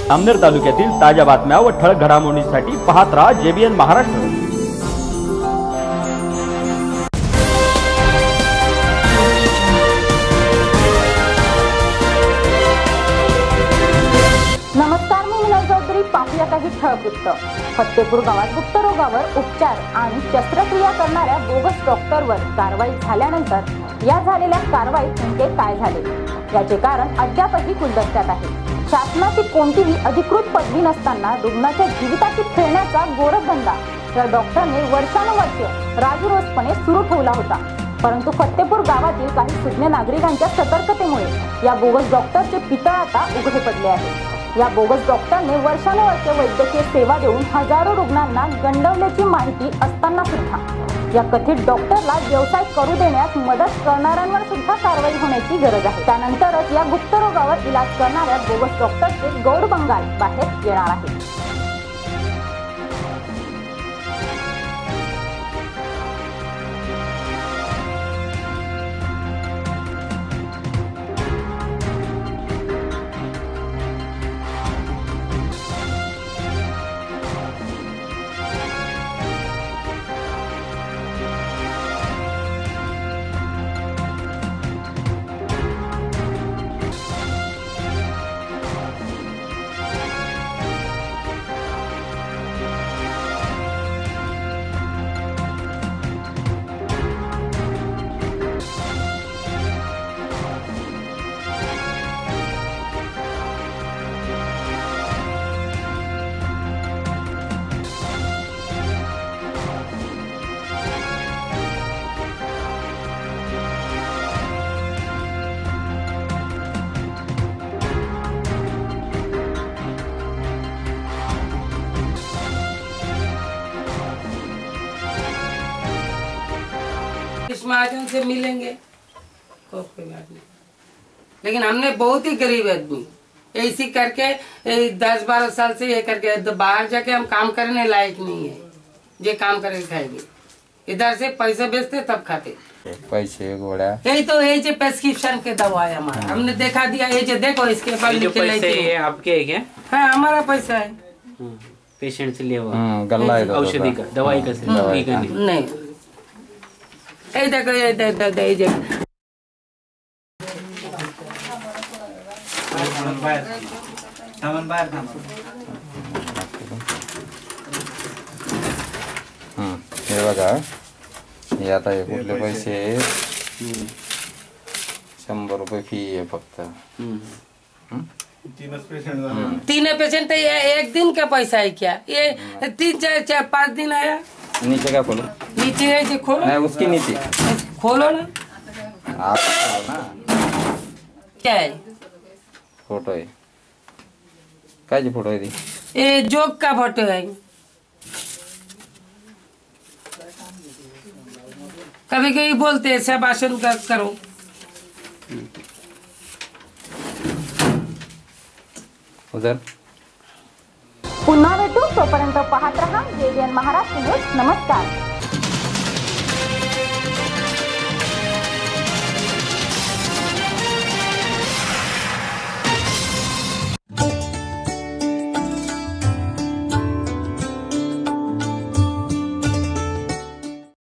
अमनेर तालुक्यातील ताज्या बातम्या व ठळक घडामोडींसाठी पाहत राहा JBN महाराष्ट्र। नमस्कार, मी मीना चौधरी। पाहूया काही ठळक वृत्त। फत्तेपूर गावात गुप्तरोगावर उपचार आणि शस्त्रक्रिया करणाऱ्या बोगस डॉक्टरवर कारवाई झाल्यानंतर या झालेल्या कारवाईत नेमके काय झाले याचे कारण अद्यापही गुलदस्त्यात आहे। शासनाची कोणतीही अधिकृत पदवी नसताना रुग्णाच्या जीविताशी खेळण्याचा गोरखधंदा या डॉक्टरने वर्षानुवर्षे राजरोसपणे सुरू ठेवला होता। परंतु फत्तेपूर गावातील काही सुज्ञ नागरिकांच्या सतर्कतेमुळे या बोगस डॉक्टरचे पितळ आता उघडे पडले आहे। या बोगस डॉक्टरने वर्षानुवर्षे वैद्यकीय सेवा देऊन हजारो रुग्णांना गंडवल्याची माहिती असताना सुद्धा या कथित डॉक्टरला व्यवसाय करू देण्यास मदत करणाऱ्यांवर सुद्धा कारवाई होण्याची गरज आहे। त्यानंतरच या गुप्तरोगावर इलाज करणाऱ्या बोगस डॉक्टरचे गौड बंगाल बाहेर येणार आहे। इस महाजन से मिलेंगे कोई बात नहीं, लेकिन हमने बहुत ही गरीब आदमी ऐसी करके 10-12 साल से ये करके बाहर जाके हम काम करने लायक नहीं है। ये काम करके खाएंगे, इधर से पैसे बेचते तब खाते पैसे घोड़ा यही तो ये जो प्रेस्क्रिप्शन के दवा है हमारा, हमने देखा दिया। ये जो देखो इसके ऊपर पैसे आपके है क्या? हाँ, हमारा पैसा है। पेशेंट से लिया हुआ गल्ला है औषधि का, दवाई का नहीं। ये देखो ये हे बघा, हे आता हे कुठले पैसे 100 रुपये फी आहे फक्त। तीन पेशेंट है, एक दिन का पैसा है क्या? ये 3-4-5 दिन आया। नीचे क्या खोलो? नीचे है जी, खोलो। नहीं, उसकी नीचे खोलो ना। आप खोलो ना। क्या है? फोटो है, काय जी फोटो है दी? ये जोक का फोटो है। कभी कभी बोलते हैं सब भाषण करो। उधर पुन्हा भेटू, तोपर्यंत पाहत रहा JBN महाराष्ट्र न्यूज। नमस्कार।